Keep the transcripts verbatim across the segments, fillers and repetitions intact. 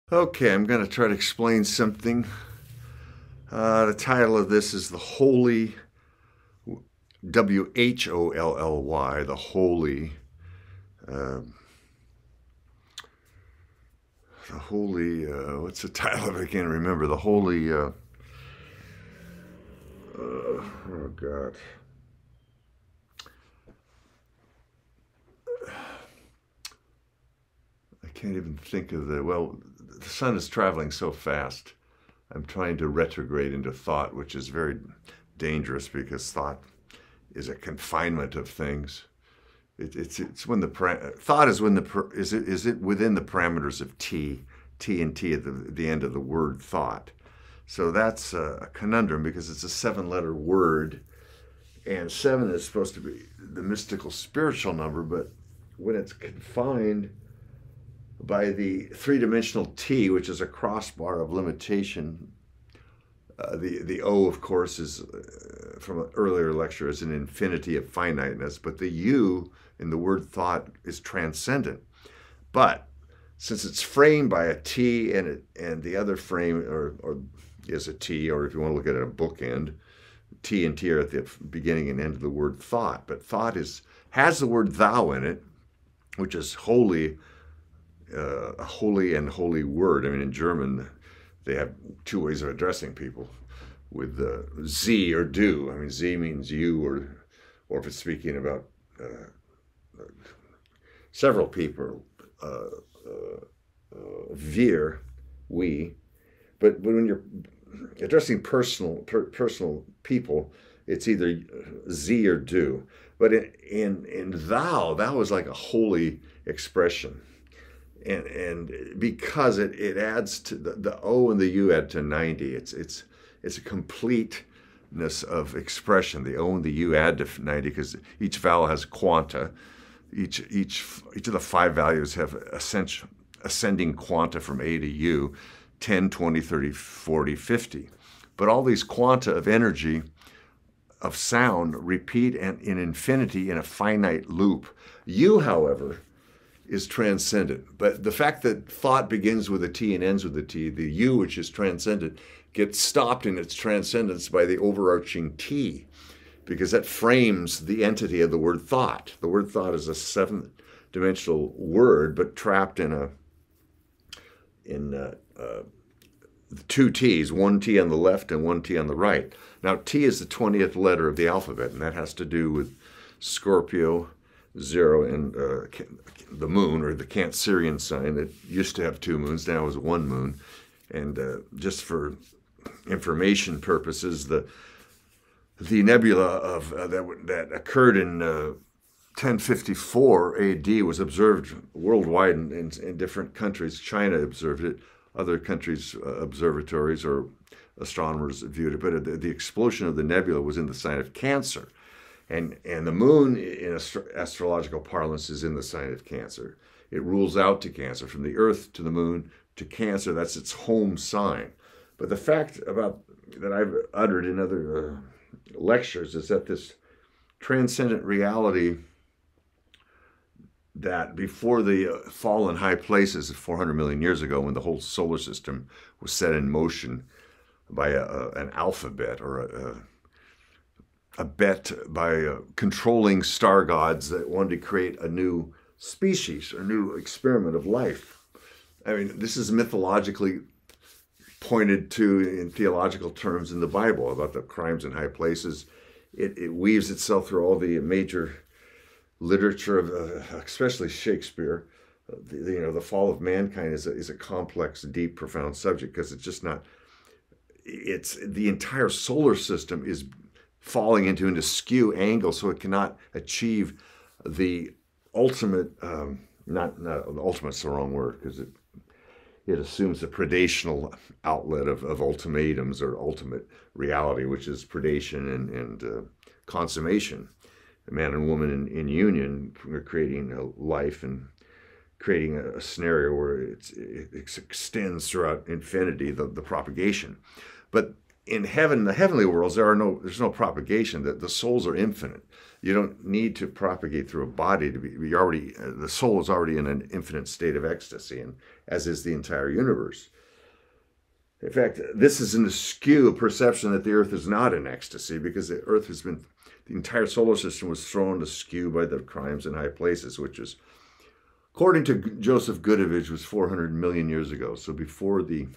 Okay, I'm going to try to explain something. Uh, the title of this is The Holy, W H O L L Y, The Holy, uh, The Holy, uh, what's the title of it? I can't remember. The Holy, uh, uh, oh God. I can't even think of the, well, the sun is traveling so fast. I'm trying to retrograde into thought, which is very dangerous because thought is a confinement of things. It, it's it's when the thought is when the is it is it within the parameters of T, T and T at the, the end of the word thought. So that's a conundrum because it's a seven-letter word, and seven is supposed to be the mystical spiritual number, but when it's confined by the three-dimensional T, which is a crossbar of limitation. Uh, the, the O, of course, is uh, from an earlier lecture, is an infinity of finiteness, but the U in the word thought is transcendent. But since it's framed by a T and it, and the other frame or, or is a T, or if you want to look at it, a bookend, T and T are at the beginning and end of the word thought. But thought is has the word thou in it, which is holy, uh, a holy and holy word. I mean, in German, they have two ways of addressing people with uh, Sie or du. I mean, Sie means you, or or if it's speaking about uh, several people, uh, uh, uh, wir, we. But when you're addressing personal per, personal people, it's either Sie or du. But in, in, in thou, thou is like a holy expression. And, and because it, it adds to the, the O and the U add to ninety. It's it's it's a completeness of expression. The O and the U add to ninety because each vowel has quanta. Each each each of the five values have ascension, ascending quanta from A to U, ten, twenty, thirty, forty, fifty. But all these quanta of energy, of sound, repeat and in infinity in a finite loop. U, however, is transcendent. But the fact that thought begins with a T and ends with a T, the U, which is transcendent, gets stopped in its transcendence by the overarching T, because that frames the entity of the word thought. The word thought is a seven-dimensional word, but trapped in a in uh, uh, two T's, one T on the left and one T on the right. Now, T is the twentieth letter of the alphabet, and that has to do with Scorpio, zero, and uh, the moon, or the Cancerian sign that used to have two moons, now is one moon. And uh, just for information purposes, the the nebula of uh, that that occurred in uh, ten fifty-four A D was observed worldwide in, in, in different countries. China observed it. Other countries' uh, observatories or astronomers viewed it. But the, the explosion of the nebula was in the sign of Cancer. And, and the moon, in astro astrological parlance, is in the sign of Cancer. It rules out to Cancer. From the Earth to the moon to Cancer, that's its home sign. But the fact about that I've uttered in other uh, lectures is that this transcendent reality that before the uh, fall in high places four hundred million years ago, when the whole solar system was set in motion by a, a, an alphabet or a, a a bet by uh, controlling star gods that wanted to create a new species, a new experiment of life. I mean, this is mythologically pointed to in theological terms in the Bible about the crimes in high places. It, it weaves itself through all the major literature of, uh, especially Shakespeare. Uh, the, you know, the fall of mankind is a, is a complex, deep, profound subject because it's just not. It's the entire solar system is falling into an askew angle, so it cannot achieve the ultimate, um, not, not the ultimate's the wrong word, because it, it assumes the predational outlet of, of ultimatums or ultimate reality, which is predation and, and uh, consummation. The man and woman in, in union are creating a life and creating a, a scenario where it's, it extends throughout infinity, the, the propagation. But in heaven, the heavenly worlds, there are no, there's no propagation. The, the souls are infinite. You don't need to propagate through a body to be, you already, the soul is already in an infinite state of ecstasy, and as is the entire universe. In fact, this is an askew perception that the earth is not in ecstasy, because the earth has been, the entire solar system was thrown askew by the crimes in high places, which is, according to Joseph Goodovich, was four hundred million years ago. So before the,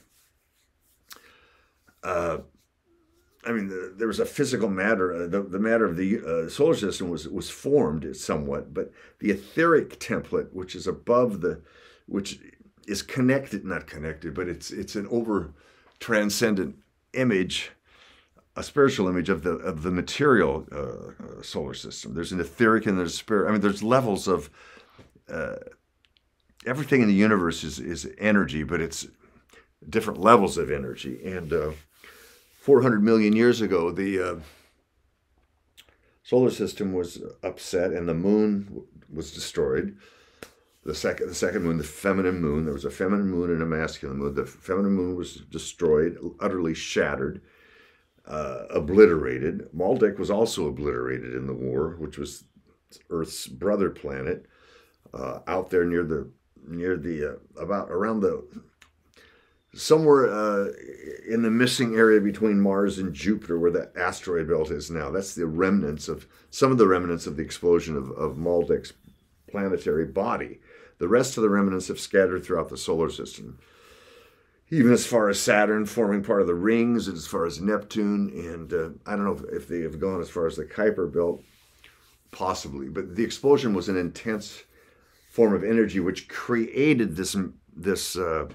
uh, I mean, the, there was a physical matter, uh, the, the matter of the uh, solar system was, was formed somewhat, but the etheric template, which is above the, which is connected, not connected, but it's it's an over transcendent image, a spiritual image of the of the material uh, solar system. There's an etheric and there's a spirit. I mean, there's levels of, uh, everything in the universe is, is energy, but it's different levels of energy. And uh, four hundred million years ago, the uh, solar system was upset and the moon was destroyed. The second, the second moon, the feminine moon, there was a feminine moon and a masculine moon. The feminine moon was destroyed, utterly shattered, uh, obliterated. Maldek was also obliterated in the war, which was Earth's brother planet, uh, out there near the, near the, uh, about around the, somewhere uh, in the missing area between Mars and Jupiter, where the asteroid belt is now. That's the remnants of, some of the remnants of the explosion of, of Maldek's planetary body. The rest of the remnants have scattered throughout the solar system, even as far as Saturn, forming part of the rings, and as far as Neptune, and uh, I don't know if they have gone as far as the Kuiper belt, possibly. But the explosion was an intense form of energy which created this this uh,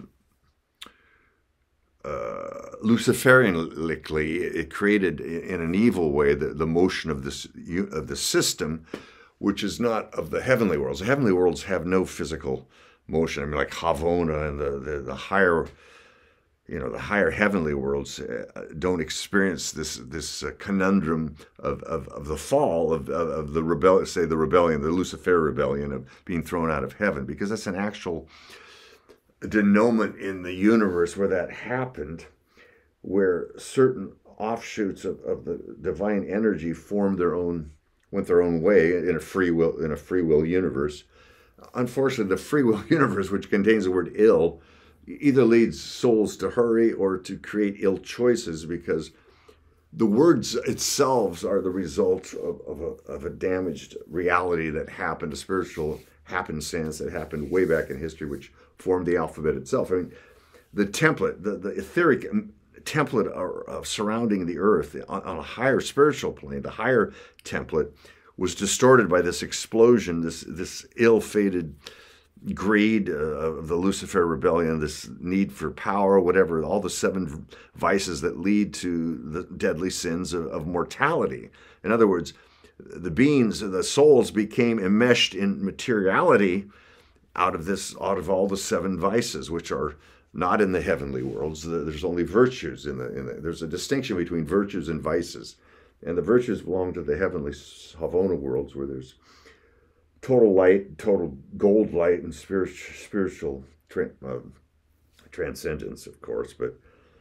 uh, Luciferianly. It created, in an evil way, the, the motion of this of the system, which is not of the heavenly worlds. The heavenly worlds have no physical motion. I mean, like Havona and the, the, the higher, you know, the higher heavenly worlds uh, don't experience this this uh, conundrum of, of, of the fall, of, of, of the rebellion, say the rebellion, the Lucifer rebellion of being thrown out of heaven, because that's an actual denouement in the universe where that happened, where certain offshoots of, of the divine energy formed their own, went their own way in a free will, in a free will universe. Unfortunately, the free will universe, which contains the word ill, either leads souls to hurry or to create ill choices, because the words itself are the result of, of, a, of a damaged reality that happened, a spiritual happenstance that happened way back in history, which formed the alphabet itself. I mean, the template, the, the etheric template of surrounding the earth on, on a higher spiritual plane, the higher template, was distorted by this explosion, this this ill-fated greed uh, of the Lucifer rebellion, this need for power, whatever, all the seven vices that lead to the deadly sins of, of mortality. In other words, the beings, the souls became enmeshed in materiality out of this, out of all the seven vices, which are not in the heavenly worlds. There's only virtues in the, in the, there's a distinction between virtues and vices. And the virtues belong to the heavenly Havona worlds, where there's total light, total gold light, and spiritual, spiritual tra uh, transcendence, of course, but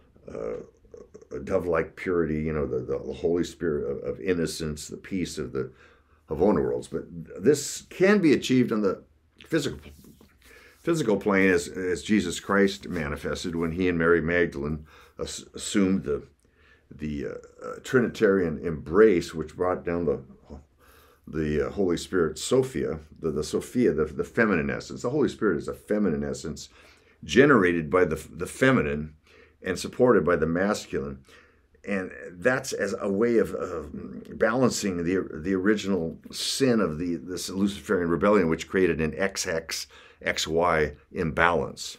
uh, a dove-like purity, you know, the, the Holy Spirit of, of innocence, the peace of the Havona worlds. But this can be achieved on the physical physical plane, as, as Jesus Christ manifested when he and Mary Magdalene as, assumed the the uh, uh, Trinitarian embrace, which brought down the the uh, Holy Spirit, Sophia, the, the Sophia, the, the feminine essence. The Holy Spirit is a feminine essence generated by the, the feminine and supported by the masculine. And that's as a way of uh, balancing the the original sin of the this Luciferian rebellion, which created an X X, X Y imbalance.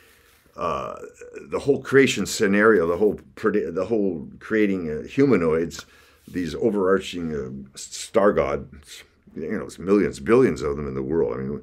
Uh, the whole creation scenario, the whole the whole creating uh, humanoids, these overarching uh, star gods, you know, there's millions, billions of them in the world. I mean,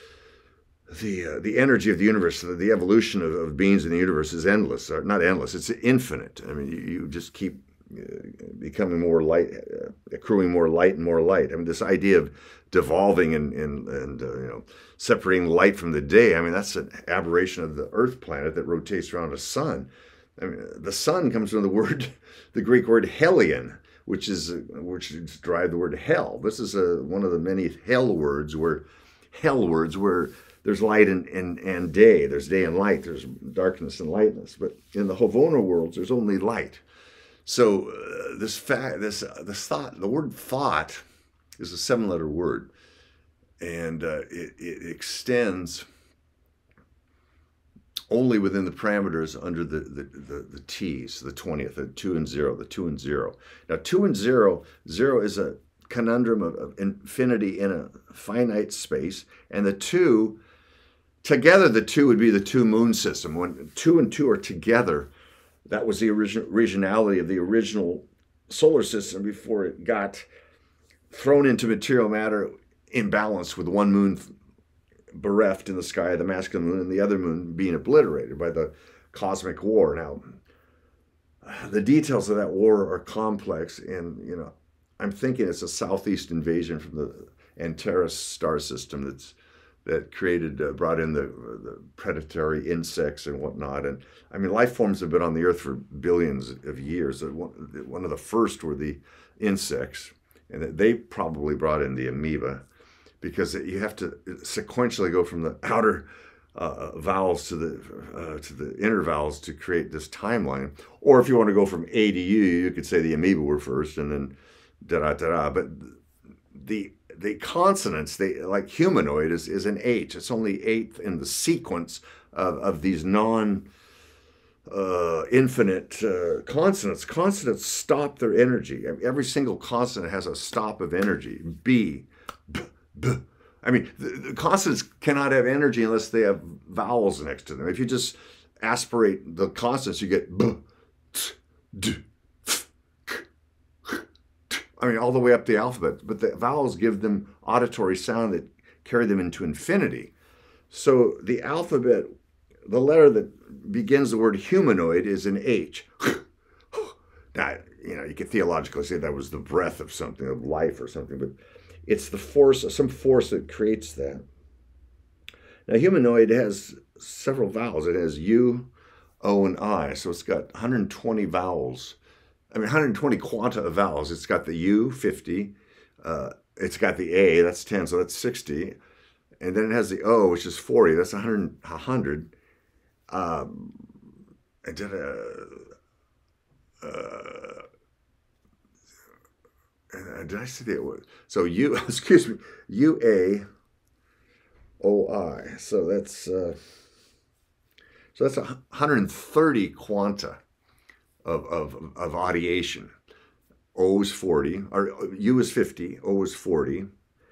the uh, the energy of the universe, the, the evolution of, of beings in the universe is endless, or not endless, it's infinite. I mean, you, you just keep uh, becoming more light, uh, accruing more light and more light. I mean, this idea of devolving and, and, and uh, you know, separating light from the day, I mean, that's an aberration of the Earth planet that rotates around a sun. I mean, the sun comes from the word, the Greek word helion, which is which is derived the word hell. This is a, one of the many hell words where hell words where there's light and, and, and day. There's day and light. There's darkness and lightness. But in the Havona worlds, there's only light. So uh, this fact, this uh, this thought, the word thought, is a seven-letter word, and uh, it, it extends only within the parameters under the, the, the, the T's, the twentieth, the two and zero, the two and zero. Now, two and zero, zero is a conundrum of, of infinity in a finite space, and the two, together the two would be the two moon system. When two and two are together, that was the original regionality of the original solar system before it got thrown into material matter imbalanced with one moon bereft in the sky, the masculine moon, and the other moon being obliterated by the cosmic war. Now, the details of that war are complex, and you know, I'm thinking it's a southeast invasion from the Antares star system that's that created, uh, brought in the, the predatory insects and whatnot. And I mean, life forms have been on the Earth for billions of years. One of the first were the insects, and they probably brought in the amoeba, because you have to sequentially go from the outer uh, vowels to the uh, to the inner vowels to create this timeline. Or if you want to go from A to U, you could say the amoeba were first, and then da da da da. But the the consonants, they like humanoid is is an H. It's only eighth in the sequence of of these non uh, infinite uh, consonants. Consonants stop their energy. Every single consonant has a stop of energy. B. B. B. I mean, the, the consonants cannot have energy unless they have vowels next to them. If you just aspirate the consonants, you get b, t, d, f, k, h, t. I mean, all the way up the alphabet. But the vowels give them auditory sound that carry them into infinity. So the alphabet, the letter that begins the word humanoid is an H. Now, you know, you could theologically say that was the breath of something, of life or something, but it's the force, some force that creates that. Now, humanoid has several vowels. It has U, O, and I. So it's got one hundred twenty vowels. I mean, one hundred twenty quanta of vowels. It's got the U, fifty. Uh, it's got the A, that's ten, so that's sixty. And then it has the O, which is forty. That's one hundred. one hundred. Um, I did a... Uh, Uh, did I say that? So U, excuse me, U A O I. So that's uh, so that's one hundred thirty quanta of of of audiation. O is forty, or U is fifty. O is forty.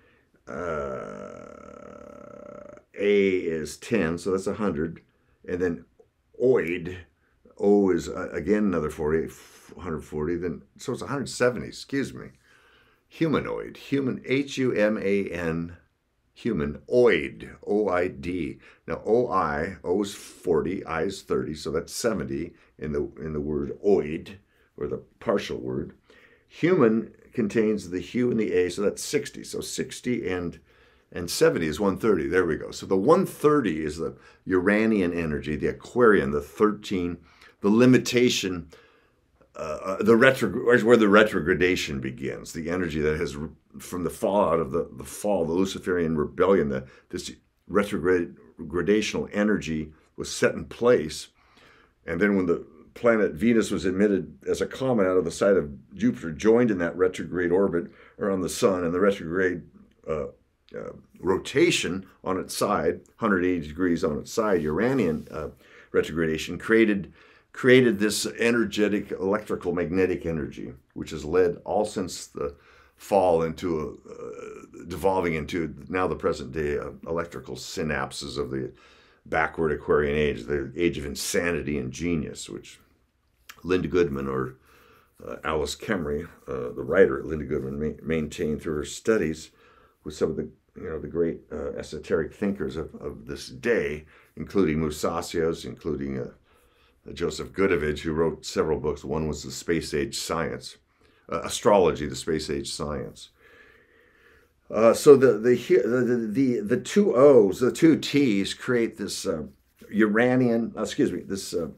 Uh, A is ten, so that's one hundred, and then oid. O is uh, again another forty, one hundred forty. Then so it's one hundred seventy. Excuse me. Humanoid, human, H U M A N, human, oid, O I D. Now, O I, O is forty, I is thirty, so that's seventy in the in the word oid, or the partial word. Human contains the hu and the a, so that's sixty. So sixty and and seventy is one hundred thirty. There we go. So the one hundred thirty is the Uranian energy, the Aquarian, the thirteen, the limitation. Uh, the retro, where the retrogradation begins, the energy that has, from the fallout of the, the fall, the Luciferian rebellion, the, this retrogradational energy was set in place. And then when the planet Venus was emitted as a comet out of the side of Jupiter, joined in that retrograde orbit around the sun, and the retrograde uh, uh, rotation on its side, one hundred eighty degrees on its side, Uranian uh, retrogradation, created created this energetic electrical magnetic energy, which has led all since the fall into a, uh, devolving into now the present day uh, electrical synapses of the backward Aquarian age, the age of insanity and genius, which Linda Goodman, or uh, Alice Kemmery, uh, the writer, Linda Goodman, ma maintained through her studies with some of the you know the great uh, esoteric thinkers of, of this day, including Musasios, including uh, Joseph Gudovich, who wrote several books. One was The Space Age Science, uh, Astrology, The Space Age Science. Uh, so the the, the the the two O's, the two T's create this uh, Uranian, excuse me, this uh,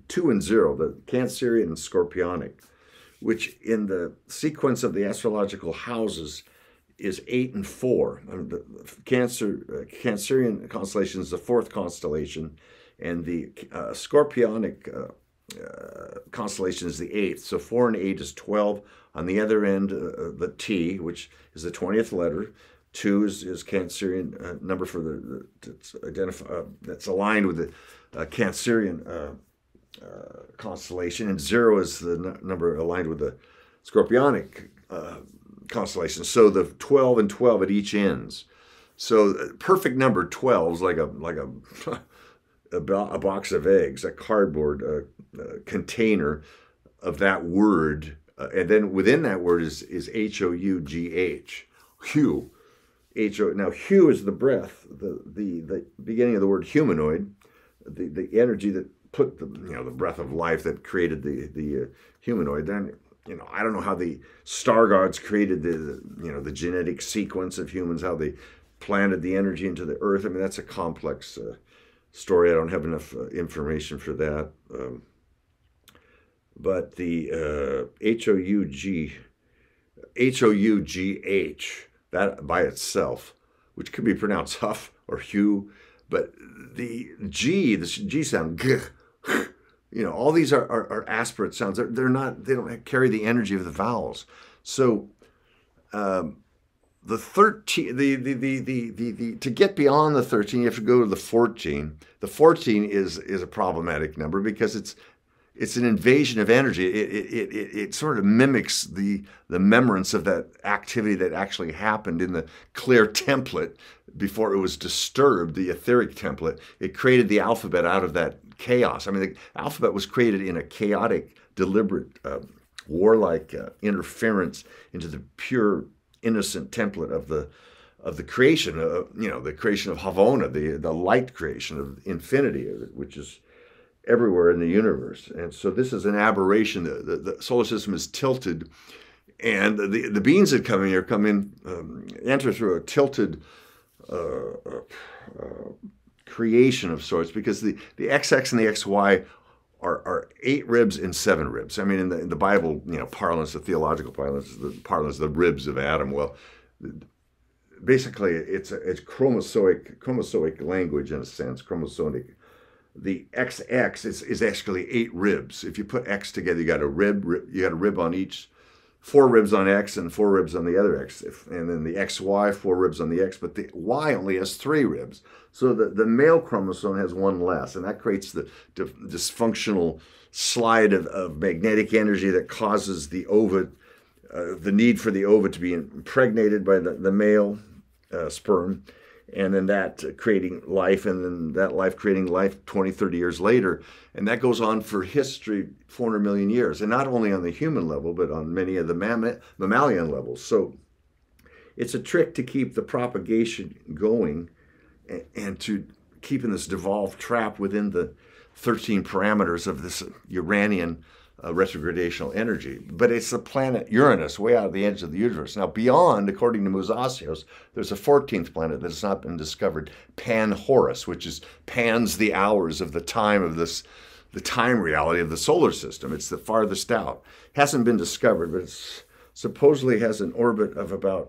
two and zero, the Cancerian and Scorpionic, which in the sequence of the astrological houses is eight and four. I mean, the Cancer, uh, Cancerian constellation is the fourth constellation, and the uh, Scorpionic uh, uh, constellation is the eighth. So four and eight is twelve. On the other end, uh, the T, which is the twentieth letter. Two is, is Cancerian uh, number for the, the that's identify uh, that's aligned with the uh, Cancerian uh, uh, constellation, and zero is the n- number aligned with the Scorpionic uh, constellation. So the twelve and twelve at each ends. So uh, perfect number twelve is like a like a a, bo- a box of eggs, a cardboard uh, uh, container of that word, uh, and then within that word is is H O U G H, hue. H O now hue is the breath, the the the beginning of the word humanoid, the the energy that put the you know the breath of life that created the the uh, humanoid. Then you know I don't know how the star gods created the, the you know the genetic sequence of humans, how they planted the energy into the earth. I mean that's a complex uh, story. I don't have enough uh, information for that. Um, but the uh, H O U G H O U G H. That by itself, which could be pronounced huff or hue, but the G, the G sound, g, you know, all these are, are, are aspirate sounds. They're, they're not, they don't carry the energy of the vowels. So um, the thirteen, the, the, the, the, the, the, to get beyond the thirteen, you have to go to the fourteen. The fourteen is, is a problematic number because it's, It's an invasion of energy. It, it, it, it sort of mimics the, the memorance of that activity that actually happened in the clear template before it was disturbed, the etheric template. It created the alphabet out of that chaos. I mean, the alphabet was created in a chaotic, deliberate, uh, warlike uh, interference into the pure, innocent template of the of the creation, of, you know, the creation of Havona, the, the light creation of infinity, which is everywhere in the universe. And so this is an aberration. The, the, the solar system is tilted, and the, the beings that come in here come in, um, enter through a tilted uh, uh, creation of sorts, because the, the X X and the X Y are, are eight ribs and seven ribs. I mean, in the, in the Bible, you know, parlance, the theological parlance, the parlance, the ribs of Adam. Well, basically, it's a, it's chromosomic, chromosomic language in a sense, chromosomic. The X X is, is actually eight ribs. If you put X together, you got a rib, rib, you got a rib on each, four ribs on X and four ribs on the other X. If, and then the X Y, four ribs on the X, but the Y only has three ribs. So the, the male chromosome has one less, and that creates the dysfunctional slide of, of magnetic energy that causes the ova, uh, the need for the ova to be impregnated by the, the male uh, sperm. And then that creating life, and then that life creating life twenty, thirty years later. And that goes on for history, four hundred million years. And not only on the human level, but on many of the mam- mammalian levels. So it's a trick to keep the propagation going and, and to keeping this devolved trap within the thirteen parameters of this Uranian uh, retrogradational energy. But it's the planet Uranus, way out of the edge of the universe. Now, beyond, according to Musasios, there's a fourteenth planet that has not been discovered, Pan-Horus, which is pans the hours of the time of this, the time reality of the solar system. It's the farthest out. Hasn't been discovered, but it's supposedly has an orbit of about,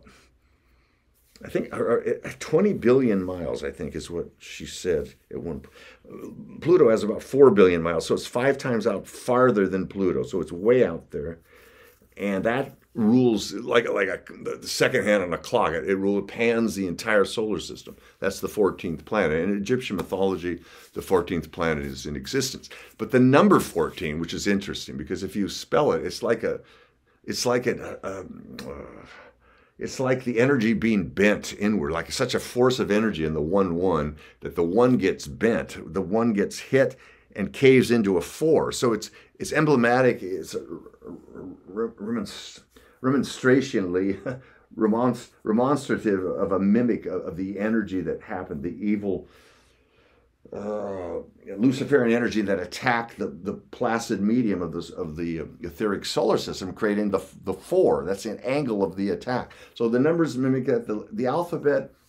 I think, twenty billion miles, I think is what she said at one point. Pluto has about four billion miles, so it's five times out farther than Pluto, so it's way out there. And that rules, like, like a, the second hand on a clock, it, it rules, pans the entire solar system. That's the fourteenth planet. In Egyptian mythology, the fourteenth planet is in existence. But the number fourteen, which is interesting, because if you spell it, it's like a, it's like a, a, a It's like the energy being bent inward, like such a force of energy in the one one that the one gets bent, the one gets hit and caves into a four. So it's it's emblematic, it's remonstrationally, remonstrative of a mimic of the energy that happened, the evil uh, Luciferian energy that attacked the, the placid medium of this of the etheric solar system, creating the the four. That's an angle of the attack. So the numbers mimic that. The, the alphabet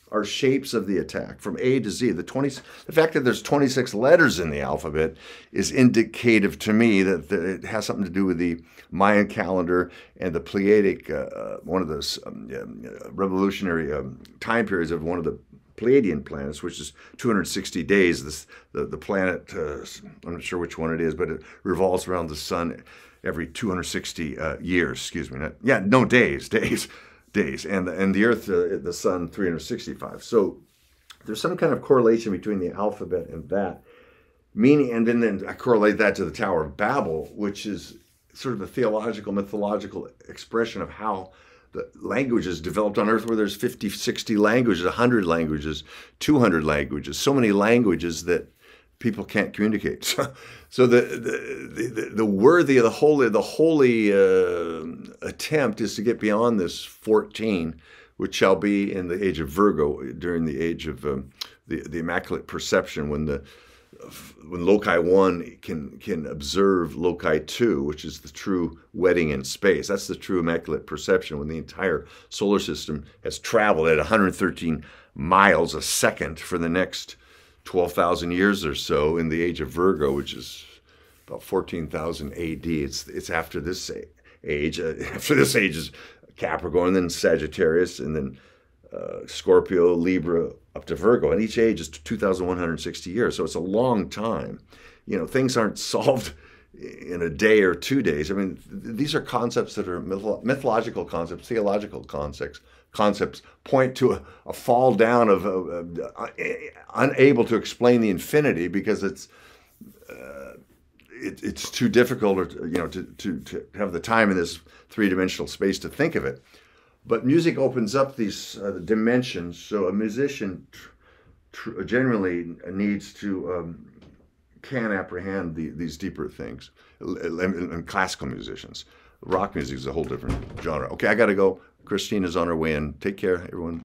are shapes of the attack from A to Z. The twenty, the fact that there's twenty-six letters in the alphabet is indicative to me that, that it has something to do with the Mayan calendar and the Pleiadic, uh, one of those um, uh, revolutionary um, time periods of one of the Pleiadian planets, which is two hundred sixty days. This, the, the planet, uh, I'm not sure which one it is, but it revolves around the sun every two hundred sixty uh, years, excuse me. Not, yeah, no, days, days, days. And, and the Earth, uh, the sun, three hundred sixty-five. So there's some kind of correlation between the alphabet and that. Meaning, and then, then I correlate that to the Tower of Babel, which is sort of a theological, mythological expression of how the languages developed on Earth, where there's fifty, sixty languages, one hundred languages, two hundred languages, so many languages that people can't communicate. So, so the, the, the, the worthy of the holy, the holy uh, attempt is to get beyond this fourteen, which shall be in the age of Virgo, during the age of um, the, the Immaculate Perception, when the when loci one can can observe loci two, which is the true wedding in space. That's the true Immaculate Perception, when the entire solar system has traveled at one hundred thirteen miles a second for the next twelve thousand years or so in the age of Virgo, which is about fourteen thousand A D. It's it's after this age. Uh, after this age is Capricorn, then Sagittarius, and then uh, Scorpio, Libra, up to Virgo. And each age is two thousand one hundred sixty years. So it's a long time. You know, things aren't solved in a day or two days. I mean, th these are concepts that are mytho mythological concepts, theological concepts. Concepts point to a, a fall down of uh, uh, unable to explain the infinity because it's uh, it, it's too difficult, or you know, to, to to have the time in this three-dimensional space to think of it. But music opens up these uh, dimensions, so a musician tr tr generally needs to um, can apprehend the, these deeper things. And, and classical musicians, rock music is a whole different genre. Okay, I got to go. Christina's on her way in. Take care, everyone.